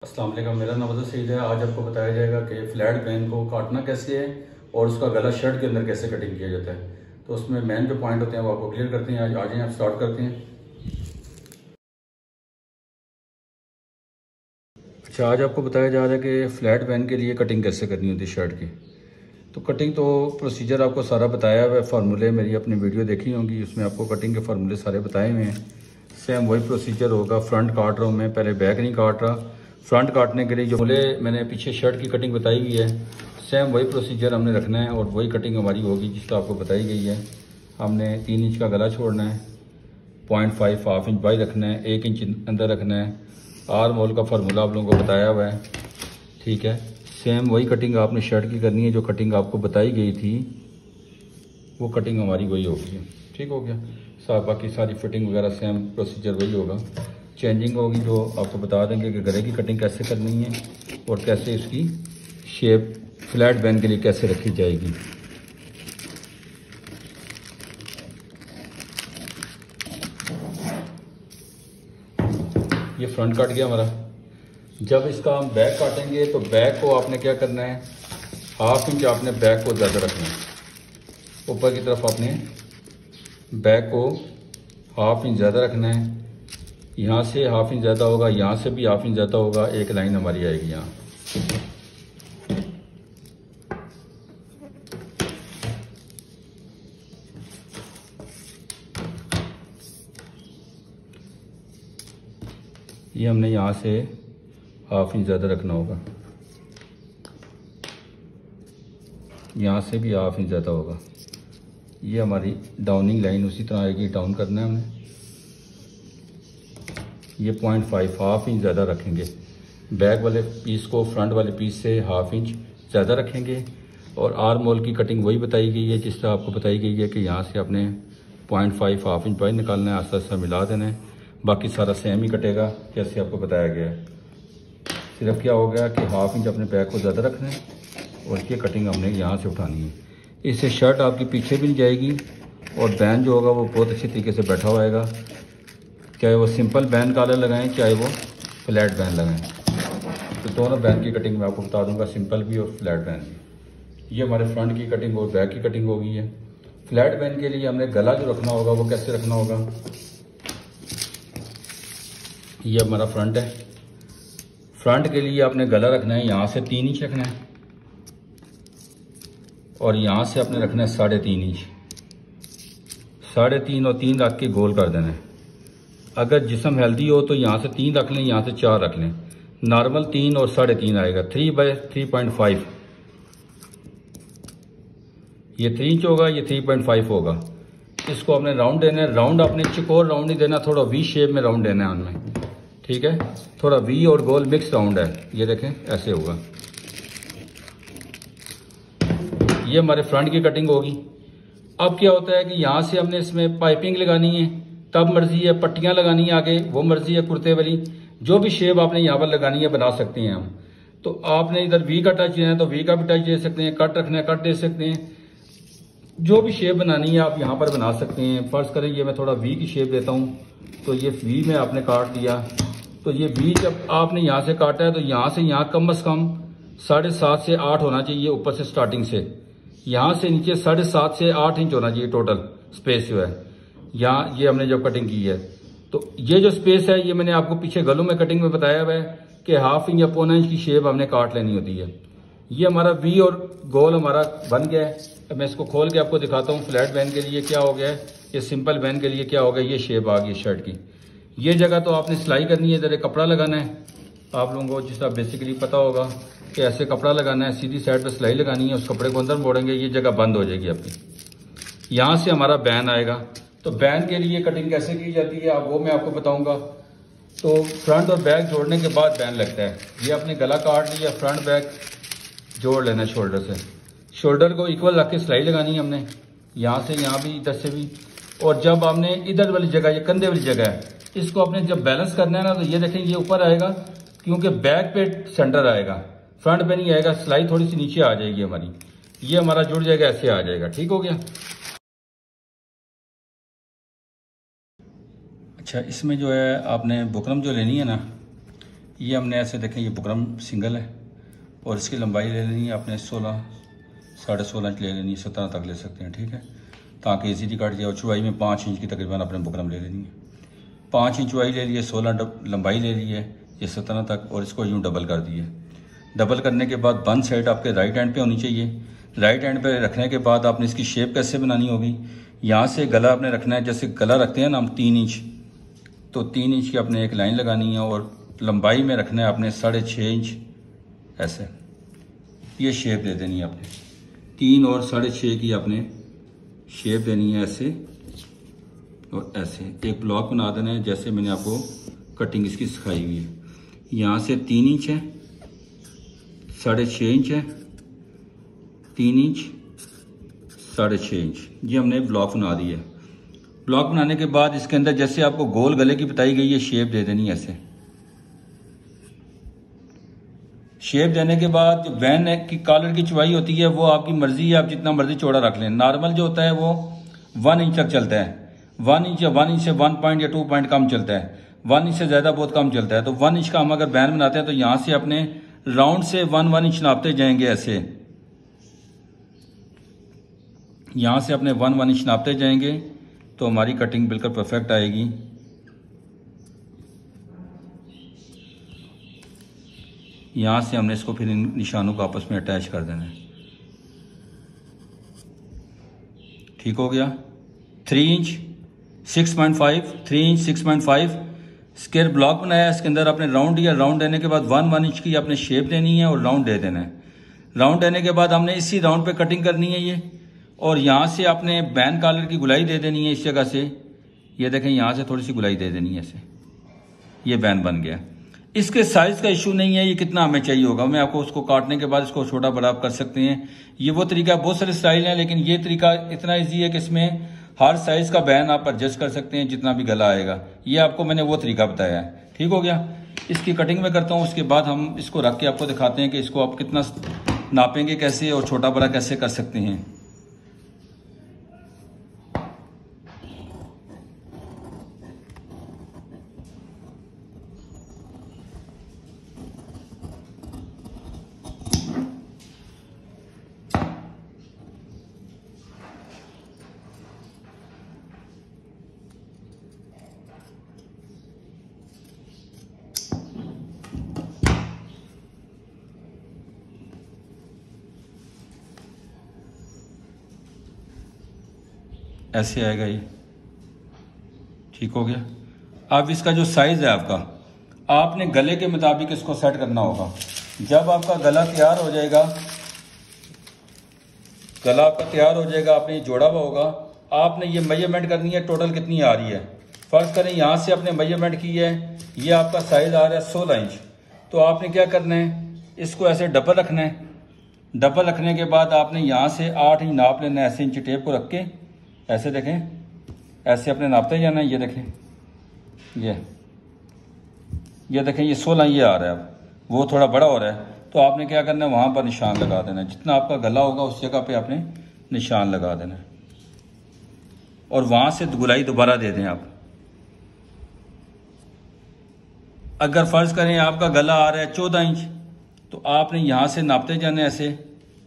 अस्सलाम वालेकुम, मेरा नाम अज़हर सईद है। आज आपको बताया जाएगा कि फ़्लैट बैन को काटना कैसे है और उसका गला शर्ट के अंदर कैसे कटिंग किया जाता है। तो उसमें मेन जो पॉइंट होते हैं वो आपको क्लियर करते हैं। आज आ जाएं, आप स्टार्ट करते हैं। अच्छा, आज आपको बताया जा रहा है कि फ़्लैट बैन के लिए कटिंग कैसे करनी होती है शर्ट की। तो कटिंग तो प्रोसीजर आपको सारा बताया हुआ है। फार्मूले मेरी अपनी वीडियो देखी होंगी, उसमें आपको कटिंग के फार्मूले सारे बताए हुए हैं। सेम वही प्रोसीजर होगा। फ्रंट काट रहा हूँ मैं, पहले बैक नहीं काट रहा। फ्रंट काटने के लिए जो बोले मैंने पीछे शर्ट की कटिंग बताई हुई है, सेम वही प्रोसीजर हमने रखना है और वही कटिंग हमारी होगी जिसका आपको बताई गई है। हमने 3 इंच का गला छोड़ना है, 0.5 हाफ इंच बाई रखना है, 1 इंच अंदर रखना है। आर्म होल का फार्मूला आप लोगों को बताया हुआ है, ठीक है। सेम वही कटिंग आपने शर्ट की करनी है, जो कटिंग आपको बताई गई थी वो कटिंग हमारी वही होगी। ठीक हो गया साहब। बाकी सारी फिटिंग वगैरह सेम प्रोसीजर वही होगा। चेंजिंग होगी जो आपको बता देंगे कि गले की कटिंग कैसे करनी है और कैसे इसकी शेप फ्लैट बैन के लिए कैसे रखी जाएगी। ये फ्रंट कट गया हमारा। जब इसका हम बैक काटेंगे तो बैक को आपने क्या करना है, हाफ इंच आपने बैक को ज़्यादा रखना है। ऊपर की तरफ आपने बैक को हाफ इंच ज़्यादा रखना है। यहाँ से हाफ इंच ज़्यादा होगा, यहाँ से भी हाफ इंच ज़्यादा होगा। एक लाइन हमारी आएगी यहाँ। ये हमने यहाँ से हाफ इंच ज़्यादा रखना होगा, यहाँ से भी हाफ इंच ज़्यादा होगा। ये हमारी डाउनिंग लाइन उसी तरह आएगी, डाउन करना है हमने। ये 0.5 हाफ इंच ज़्यादा रखेंगे। बैक वाले पीस को फ्रंट वाले पीस से हाफ इंच ज़्यादा रखेंगे। और आर्म होल की कटिंग वही बताई गई है जिस तरह आपको बताई गई है कि यहाँ से आपने 0.5 हाफ इंच बाहर निकालना है, आस्ता आस्ता मिला देना है। बाकी सारा सेम ही कटेगा जैसे आपको बताया गया है। सिर्फ क्या हो गया कि हाफ इंच अपने बैक को ज़्यादा रखना है और इसकी कटिंग हमने यहाँ से उठानी है। इससे शर्ट आपकी पीछे भी नहीं जाएगी और बैन जो होगा वो बहुत अच्छी तरीके से बैठा हुआ आएगा। चाहे वो सिंपल बैन कॉलर लगाएं, चाहे वो फ्लैट बैन लगाएं। तो दोनों बैन की कटिंग मैं आपको बता दूंगा, सिंपल भी और फ्लैट बैन भी। ये हमारे फ्रंट की कटिंग और बैक की कटिंग हो गई है। फ्लैट बैन के लिए हमने गला जो रखना होगा वो कैसे रखना होगा। ये हमारा फ्रंट है। फ्रंट के लिए आपने गला रखना है, यहाँ से 3 इंच रखना है और यहाँ से आपने रखना है 3.5 इंच। 3.5 और 3 रख के गोल कर देना है। अगर जिस्म हेल्दी हो तो यहाँ से 3 रख लें, यहाँ से 4 रख लें। नॉर्मल 3 और 3.5 आएगा। 3/3.5 ये 3 इंच होगा, ये 3.5 होगा। इसको आपने राउंड देना है। राउंड आपने चिकोर राउंड नहीं देना, थोड़ा वी शेप में राउंड देना है उनमें, ठीक है। थोड़ा वी और गोल मिक्स राउंड है। ये देखें ऐसे होगा। ये हमारे फ्रंट की कटिंग होगी। अब क्या होता है कि यहाँ से हमने इसमें पाइपिंग लगानी है, तब मर्जी है। पट्टियाँ लगानी है आगे, वो मर्जी है। कुर्ते वाली जो भी शेप आपने यहाँ पर लगानी है बना सकते हैं हम। तो आपने इधर वी का टच देना है तो वी का भी टच दे सकते हैं। कट रखना है कट दे सकते हैं। जो भी शेप बनानी है आप यहाँ पर बना सकते हैं। फर्ज करें ये मैं थोड़ा वी की शेप देता हूँ, तो ये वी में आपने काट दिया। तो ये वी जब आपने यहाँ से काटा है तो यहाँ से यहाँ कम से कम 7.5 से 8 होना चाहिए। ऊपर से स्टार्टिंग से यहाँ से नीचे 7.5 से 8 इंच होना चाहिए टोटल स्पेस जो है। यहाँ ये हमने जब कटिंग की है तो ये जो स्पेस है ये मैंने आपको पीछे गलों में कटिंग में बताया हुआ है कि हाफ इंच या 1.25 इंच की शेप हमने काट लेनी होती है। ये हमारा वी और गोल हमारा बन गया है। अब मैं इसको खोल के आपको दिखाता हूँ फ्लैट बैन के लिए क्या हो गया है, ये सिंपल बैन के लिए क्या हो गया। ये शेप आ गई शर्ट की। ये जगह तो आपने सिलाई करनी है, इधर एक कपड़ा लगाना है। आप लोगों को जिस तरह बेसिकली पता होगा कि ऐसे कपड़ा लगाना है, सीधी साइड पे सिलाई लगानी है, उस कपड़े को अंदर मोड़ेंगे, ये जगह बंद हो जाएगी आपकी। यहाँ से हमारा बैन आएगा। तो बैन के लिए कटिंग कैसे की जाती है आप वो मैं आपको बताऊंगा। तो फ्रंट और बैक जोड़ने के बाद बैन लगता है। ये आपने गला काट लिया, फ्रंट बैक जोड़ लेना शोल्डर से। शोल्डर को इक्वल रख के सिलाई लगानी है हमने, यहाँ से यहाँ भी, इधर से भी। और जब आपने इधर वाली जगह, ये कंधे वाली जगह है, इसको आपने जब बैलेंस करना है ना, तो ये देखें ये ऊपर आएगा क्योंकि बैक पे सेंटर आएगा, फ्रंट पे नहीं आएगा। सिलाई थोड़ी सी नीचे आ जाएगी हमारी। ये हमारा जुड़ जाएगा, ऐसे आ जाएगा। ठीक हो गया। अच्छा, इसमें जो है आपने बुकरम जो लेनी है ना, ये हमने ऐसे देखें, ये बुकरम सिंगल है और इसकी लंबाई ले लेनी है आपने 16, 16.5 इंच ले लेनी है, 17 तक ले सकते हैं, ठीक है, ताकि इजीली कट जाए। और चौड़ाई में 5 इंच की तकरीबन अपने बुकरम ले लेनी है। 5 इंच चौड़ाई ले लिए, 16 लंबाई ले ली है, ये 17 तक, और इसको यूँ डबल कर दिए। डबल करने के बाद बंद साइड आपके राइट हैंड पे होनी चाहिए। राइट हैंड पे रखने के बाद आपने इसकी शेप कैसे बनानी होगी, यहाँ से गला आपने रखना है, जैसे गला रखते हैं ना हम 3 इंच, तो 3 इंच की आपने एक लाइन लगानी है और लंबाई में रखना है आपने 6.5 इंच, ऐसे ये शेप दे देनी है आपने। 3 और 6.5 की आपने शेप देनी है ऐसे और ऐसे। एक ब्लॉक बना देना है जैसे मैंने आपको कटिंग इसकी सिखाई हुई है। यहाँ से 3 इंच है, 6.5 इंच है, 3 इंच, 6.5 इंच, ये हमने ब्लॉक बना दिया। ब्लॉक बनाने के बाद इसके अंदर जैसे आपको गोल गले की बताई गई है शेप दे देनी है ऐसे। शेप देने के बाद जो वैन की कॉलर की चौड़ाई होती है वो आपकी मर्जी है, आप जितना मर्जी चौड़ा रख लें। नॉर्मल जो होता है वो 1 इंच तक चलता है, 1 इंच या 1 इंच से 1 पॉइंट या 2 पॉइंट कम चलता है, 1 इंच से ज़्यादा बहुत कम चलता है। तो 1 इंच का हम अगर बैन बनाते हैं तो यहाँ से अपने राउंड से 1 इंच नापते जाएंगे ऐसे, यहाँ से अपने 1 इंच नापते जाएंगे तो हमारी कटिंग बिल्कुल परफेक्ट आएगी। यहाँ से हमने इसको फिर इन निशानों को आपस में अटैच कर देना है। ठीक हो गया। 3 इंच 6.5, 3 इंच 6.5 स्क्वायर ब्लॉक बनाया। इसके अंदर आपने राउंड दिया, राउंड देने के बाद 1 इंच की आपने शेप देनी है और राउंड दे देना है। राउंड देने के बाद हमने इसी राउंड पे कटिंग करनी है ये, और यहाँ से आपने बैन कॉलर की गुलाई दे देनी है इस जगह से। ये देखें, यहाँ से थोड़ी सी गुलाई दे देनी है ऐसे, ये बैन बन गया। इसके साइज का इशू नहीं है, ये कितना हमें चाहिए होगा, मैं आपको उसको काटने के बाद इसको छोटा बड़ा कर सकते हैं। ये वो तरीका, बहुत सारे स्टाइल हैं, लेकिन ये तरीका इतना इजी है कि इसमें हर साइज का बैन आप एडजस्ट कर सकते हैं जितना भी गला आएगा। ये आपको मैंने वो तरीका बताया है। ठीक हो गया। इसकी कटिंग में करता हूँ, उसके बाद हम इसको रख के आपको दिखाते हैं कि इसको आप कितना नापेंगे कैसे और छोटा बड़ा कैसे कर सकते हैं। ऐसे आएगा ये। ठीक हो गया। अब इसका जो साइज है आपका, आपने गले के मुताबिक इसको सेट करना होगा। जब आपका गला तैयार हो जाएगा, गला आपका तैयार हो जाएगा, आपने जोड़ा हुआ होगा, आपने ये मेजरमेंट करनी है टोटल कितनी आ रही है। फर्ज करें यहाँ से आपने मेजरमेंट की है, ये आपका साइज आ रहा है 16 इंच, तो आपने क्या करना है, इसको ऐसे डबल रखना है। डबल रखने के बाद आपने यहाँ से 8 इंच नाप लेना है, ऐसे इंच टेप को रख के ऐसे देखें, ऐसे अपने नापते जाना है। ये देखें, ये देखें, ये 16 ये आ रहा है। अब वो थोड़ा बड़ा हो रहा है, तो आपने क्या करना है, वहाँ पर निशान लगा देना है। जितना आपका गला होगा उस जगह पे आपने निशान लगा देना है, और वहाँ से गुलाई दोबारा दे दें आप। अगर फर्ज करें आपका गला आ रहा है 14 इंच, तो आपने यहाँ से नापते जाना है ऐसे,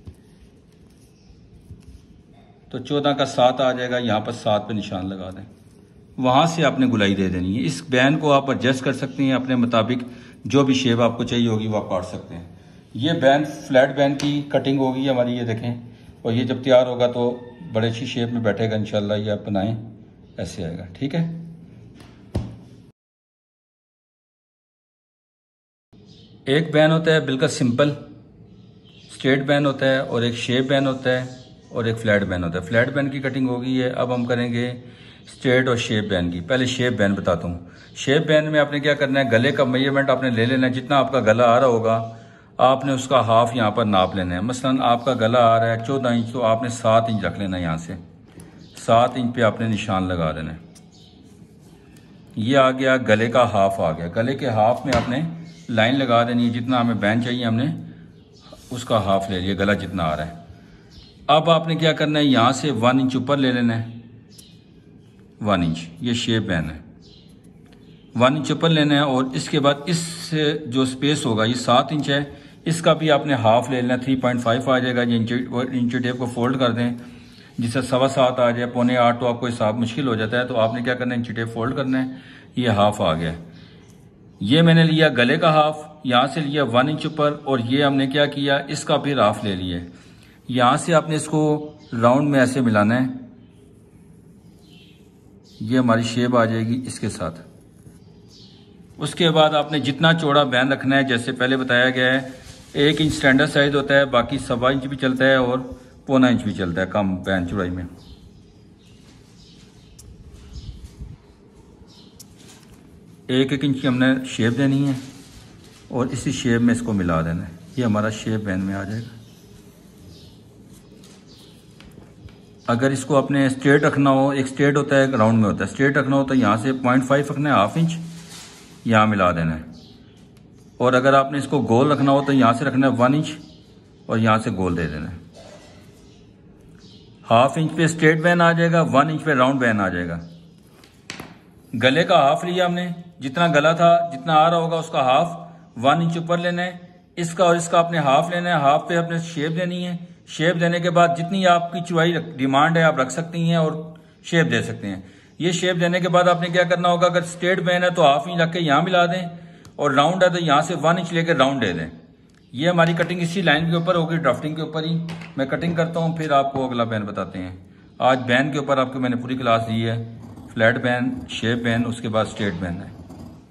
तो 14 का 7 आ जाएगा, यहाँ पर 7 पे निशान लगा दें। वहाँ से आपने गुलाई दे देनी है। इस बैन को आप एडजस्ट कर सकते हैं अपने मुताबिक, जो भी शेप आपको चाहिए होगी वो आप काट सकते हैं। ये बैन फ्लैट बैन की कटिंग होगी हमारी, ये देखें, और ये जब तैयार होगा तो बड़े अच्छी शेप में बैठेगा इंशाल्लाह। ये आप बनाएं, ऐसे आएगा। ठीक है। एक बैन होता है बिल्कुल सिंपल स्ट्रेट बैन होता है, और एक शेप बैन होता है, और एक फ्लैट बैन होता है। फ्लैट बैन की कटिंग होगी है। अब हम करेंगे स्ट्रेट और शेप बैन की। पहले शेप बैन बताता हूँ। शेप बैन में आपने क्या करना है, गले का मेजरमेंट आपने ले लेना है। जितना आपका गला आ रहा होगा आपने उसका हाफ यहाँ पर नाप लेना है। मसलन आपका गला आ रहा है 14 इंच, तो आपने 7 इंच रख लेना है। यहाँ से 7 इंच पे आपने निशान लगा देना है। ये आ गया, गले का हाफ आ गया। गले के हाफ में आपने लाइन लगा देनी है। जितना हमें बैन चाहिए हमने उसका हाफ ले लिया, गला जितना आ रहा है। अब आपने क्या करना है, यहाँ से 1 इंच ऊपर ले लेना है, 1 इंच। ये शेप बैन है, 1 इंच ऊपर लेना है, और इसके बाद इस जो स्पेस होगा ये 7 इंच है, इसका भी आपने हाफ ले लेना, 3.5 आ जाएगा। इंची टेप को फोल्ड कर दें, जिससे 7.25 आ जाए, 7.25 तो आपको हिसाब मुश्किल हो जाता है। तो आपने क्या करना है, इंची टेप फोल्ड करना है। ये हाफ आ गया। ये मैंने लिया गले का हाफ, यहाँ से लिया 1 इंच ऊपर, और ये हमने क्या किया, इसका फिर हाफ ले लिया। यहाँ से आपने इसको राउंड में ऐसे मिलाना है, ये हमारी शेप आ जाएगी इसके साथ। उसके बाद आपने जितना चौड़ा बैन रखना है, जैसे पहले बताया गया है, 1 इंच स्टैंडर्ड साइज होता है, बाकी 1.25 इंच भी चलता है और 0.25 इंच भी चलता है कम बैन चौड़ाई में। 1-1 इंच की हमने शेप देनी है और इसी शेप में इसको मिला देना है। ये हमारा शेप बैन में आ जाएगा। अगर इसको अपने स्ट्रेट रखना हो, एक स्ट्रेट होता है एक राउंड में होता है, स्ट्रेट रखना हो तो यहाँ से 0.5 रखना है, 1/2 इंच यहाँ मिला देना है। और अगर आपने इसको गोल रखना हो तो यहाँ से रखना है 1 इंच और यहाँ से गोल दे देना है। 1/2 इंच पे स्ट्रेट बैन आ जाएगा, 1 इंच पे राउंड बैन आ जाएगा। गले का हाफ लिया हमने, जितना गला था जितना आ रहा होगा उसका हाफ 1 इंच ऊपर लेना है। इसका और इसका अपने हाफ लेना है, हाफ पे अपने शेप देनी है। शेप देने के बाद जितनी आपकी चौड़ाई डिमांड है आप रख सकती हैं और शेप दे सकते हैं। ये शेप देने के बाद आपने क्या करना होगा, अगर स्ट्रेट बैन है तो 1/2 इंच रख के यहाँ मिला दें, और राउंड है तो यहाँ से 1 इंच लेकर राउंड दे दें। ये हमारी कटिंग इसी लाइन के ऊपर होगी, ड्राफ्टिंग के ऊपर ही मैं कटिंग करता हूँ, फिर आपको अगला बैन बताते हैं। आज बैन के ऊपर आपको मैंने पूरी क्लास दी है, फ्लैट बैन, शेप बैन, उसके बाद स्ट्रेट बैन है।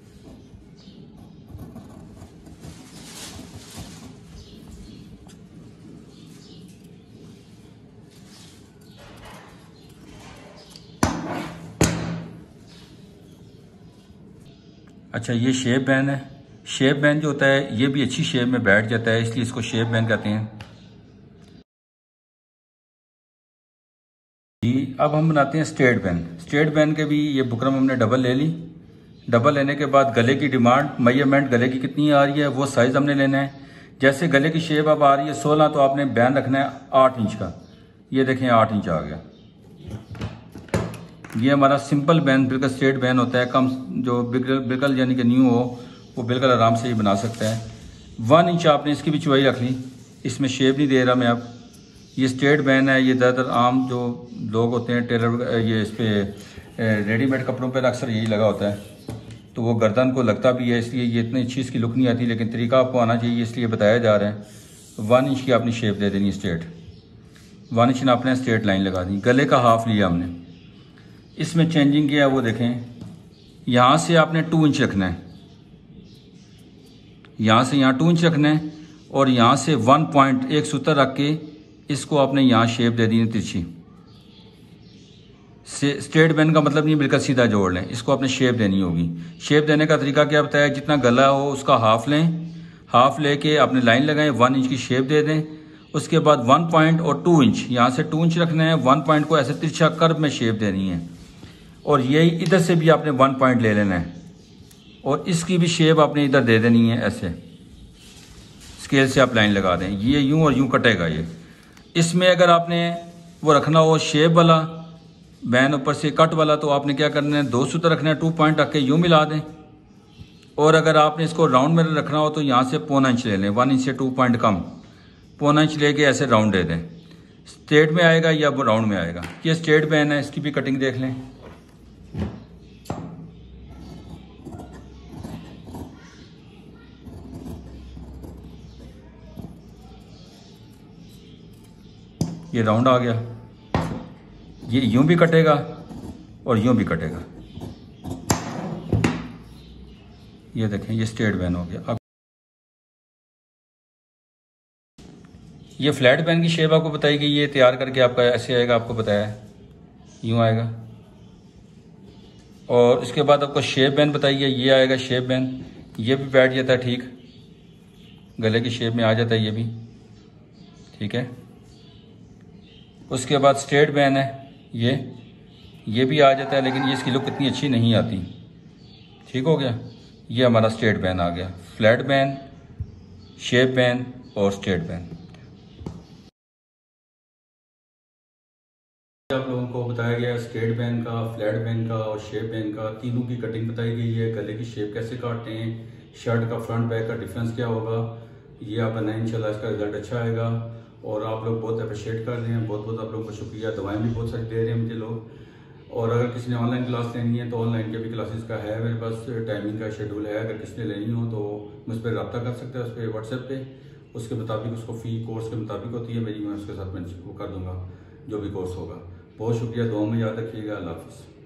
अच्छा, ये शेप बैन है। शेप बैन जो होता है ये भी अच्छी शेप में बैठ जाता है, इसलिए इसको शेप बैन कहते हैं जी। अब हम बनाते हैं स्ट्रेट बैन। स्ट्रेट बैन के भी ये बुकरम हमने डबल ले ली। डबल लेने के बाद गले की डिमांड, मेजरमेंट गले की कितनी आ रही है वो साइज हमने लेना है। जैसे गले की शेप अब आ रही है 16, तो आपने बैन रखना है 8 इंच का। ये देखें 8 इंच आ गया। ये हमारा सिंपल बैन, बिल्कुल स्ट्रेट बैन होता है। कम जो बिल्कुल यानी कि न्यू हो वो बिल्कुल आराम से ही बना सकता है। 1 इंच आपने इसकी भी चौड़ाई रख ली, इसमें शेप नहीं दे रहा मैं अब। ये स्ट्रेट बैन है, ये ज़्यादातर आम जो लोग होते हैं टेलर, ये इस पर रेडीमेड कपड़ों पर अक्सर यही लगा होता है, तो वो गर्दन को लगता भी है, इसलिए ये इतनी अच्छी इसकी लुक नहीं आती, लेकिन तरीका आपको आना चाहिए इसलिए बताया जा रहा है। 1 इंच की आपने शेप दे देनी स्ट्रेट, 1 इंच आपने स्ट्रेट लाइन लगा दी। गले का हाफ लिया हमने, इसमें चेंजिंग किया है वो देखें, यहाँ से आपने 2 इंच रखना है, यहाँ से यहाँ 2 इंच रखना है, और यहाँ से 1 पॉइंट एक सूत्र रख के इसको आपने यहाँ शेप दे दी है तिरछी। स्ट्रेट बैन का मतलब नहीं बिल्कुल सीधा जोड़ लें, इसको आपने शेप देनी होगी। शेप देने का तरीका क्या बताया, जितना गला हो उसका हाफ लें, हाफ लेके आपने लाइन लगाएं, 1 इंच की शेप दे दें। उसके बाद 1 पॉइंट और 2 इंच, यहाँ से 2 इंच रखना है, 1 पॉइंट को ऐसे तिरछा कर्व में शेप देनी है, और यही इधर से भी आपने 1 पॉइंट ले लेना है, और इसकी भी शेप आपने इधर दे देनी है। ऐसे स्केल से आप लाइन लगा दें, ये यूं और यूं कटेगा ये। इसमें अगर आपने वो रखना हो शेप वाला बैन ऊपर से कट वाला, तो आपने क्या करना है, 2 सूत्र रखना है, 2 पॉइंट रख के यूं मिला दें। और अगर आपने इसको राउंड में रखना हो तो यहाँ से 0.25 इंच ले लें, 1 इंच से 2 पॉइंट कम, 0.25 इंच लेके ऐसे राउंड दे दें। स्ट्रेट में आएगा या राउंड में आएगा। ये स्ट्रेट बैन है, इसकी भी कटिंग देख लें। ये राउंड आ गया, ये यूं भी कटेगा और यूं भी कटेगा। ये देखें ये स्ट्रेट बैन हो गया। अब ये फ्लैट बैन की शेप आपको बताई गई, ये तैयार करके आपका ऐसे आएगा, आपको बताया है यूं आएगा। और इसके बाद आपको शेप बैन बताई है, ये आएगा शेप बैन, ये भी बैठ जाता है ठीक, गले की शेप में आ जाता है ये भी, ठीक है। उसके बाद स्ट्रेट बैन है, ये भी आ जाता है, लेकिन ये इसकी लुक इतनी अच्छी नहीं आती। ठीक हो गया, ये हमारा स्ट्रेट बैन आ गया। फ्लैट बैन, शेप बैन और स्ट्रेट बैन। आप लोगों को बताया गया स्ट्रेट बैन का, फ्लैट बैन का और शेप बैन का, तीनों की कटिंग बताई गई है। गले की शेप कैसे काटते हैं, शर्ट का फ्रंट बैक का डिफरेंस क्या होगा, ये आप बनाएं, इंशाल्लाह इसका रिजल्ट अच्छा आएगा। और आप लोग बहुत अप्रिशिएट कर रहे हैं, बहुत बहुत आप लोगों को शुक्रिया। दवाएं भी बहुत सारी दे रहे हैं मुझे लोग। और अगर किसी ने ऑनलाइन क्लास लेनी है तो ऑनलाइन के भी क्लासेस का है मेरे पास, टाइमिंग का शेड्यूल है। अगर किसी ने लेनी हो तो मुझ पर रब्ता कर सकते हैं उस पर व्हाट्सएप पे, उसके मुताबिक उसको फ़ी कोर्स के मुताबिक होती है मेरी, मैं उसके साथ मैं वो कर दूँगा जो भी कोर्स होगा। बहुत शुक्रिया, दुआ में याद रखिएगा। अल्लाह हाफ़िज़।